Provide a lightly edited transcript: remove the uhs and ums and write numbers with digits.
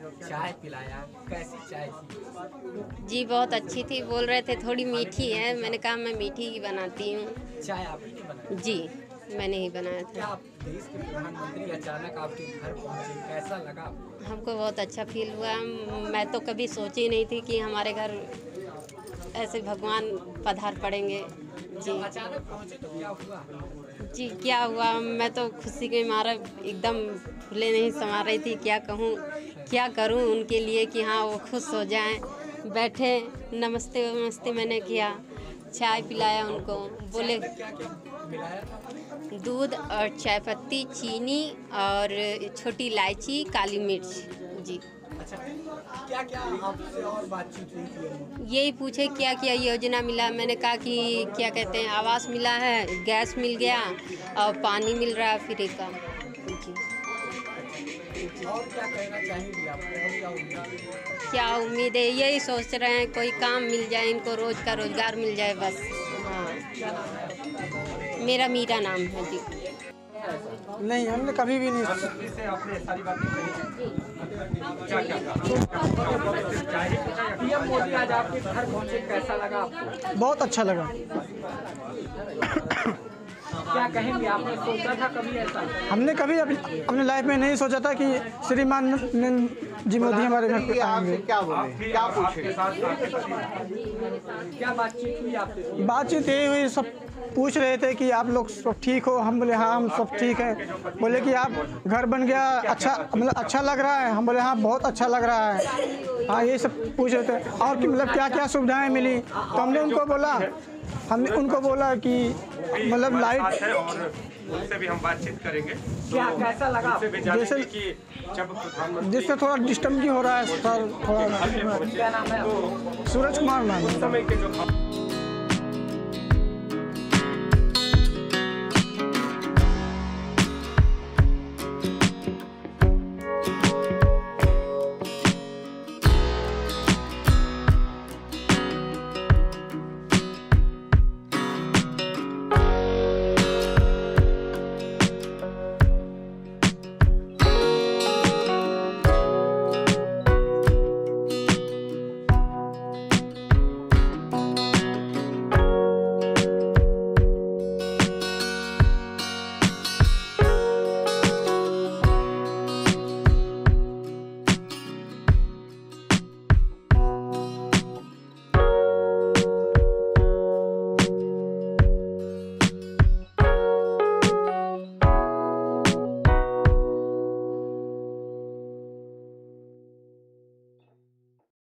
चाय पिलाया, कैसी चाय थी? जी बहुत अच्छी थी। बोल रहे थे थोड़ी मीठी है, मैंने कहा मैं मीठी ही बनाती हूँ। चाय आप ही ने बनाई? जी मैंने ही बनाया क्या था। आप देश के प्रधानमंत्री अचानक आपके घर पहुँचे, कैसा लगा आपको? हमको बहुत अच्छा फील हुआ। मैं तो कभी सोची नहीं थी कि हमारे घर ऐसे भगवान पधार पड़ेंगे। जी अचानक पहुँचे तो क्या हुआ? जी क्या हुआ, मैं तो खुशी के मारे एकदम फूले नहीं समा रही थी। क्या कहूँ क्या करूँ उनके लिए कि हाँ वो खुश हो जाएं। बैठे नमस्ते नमस्ते मैंने किया, चाय पिलाया उनको। बोले क्या क्या मिलाया था? दूध और चाय पत्ती, चीनी और छोटी इलायची, काली मिर्च। जी अच्छा, क्या क्या आपसे और बातचीत हुई थी? यही पूछे क्या क्या योजना मिला। मैंने कहा कि क्या कहते हैं आवास मिला है, गैस मिल गया और पानी मिल रहा है फ्री का। जी और क्या कहना चाहेंगी आप? और क्या उम्मीद है? क्या उम्मीद है, यही सोच रहे हैं कोई काम मिल जाए, इनको रोज का रोजगार मिल जाए बस। हाँ क्या नाम है आपका? मेरा मीरा नाम है जी। नहीं, हमने कभी भी नहीं। से आपने सारी बातें कही। क्या क्या पीएम मोदी आज आपके घर पहुंचे, कैसा लगा आपको? बहुत अच्छा लगा। क्या कहेंगे, आपने सोचा था कभी ऐसा? हमने कभी अपने लाइफ में नहीं सोचा था कि श्रीमान नरेंद्र जी मोदी हमारे घर पे आएंगे। क्या बोले, क्या पूछे? क्या बातचीत हुई आपसे? बातचीत यही हुई, सब पूछ रहे थे कि आप लोग सब ठीक हो। हम बोले हाँ हम सब ठीक हैं। बोले कि आप घर बन गया, अच्छा मतलब अच्छा लग रहा है। हम बोले हाँ बहुत अच्छा लग रहा है। हाँ ये सब पूछ रहे थे और कि मतलब क्या क्या सुविधाएं मिली। तो हमने उनको बोला कि मतलब लाइट है और उनसे भी हम बातचीत करेंगे। क्या कैसा लगा आपको? जैसे कि जब प्रधानमंत्री जिससे थोड़ा डिस्टर्ब भी हो रहा है सर, थोड़ा। क्या नाम है आपका? सूरज कुमार नाम है। समय के जो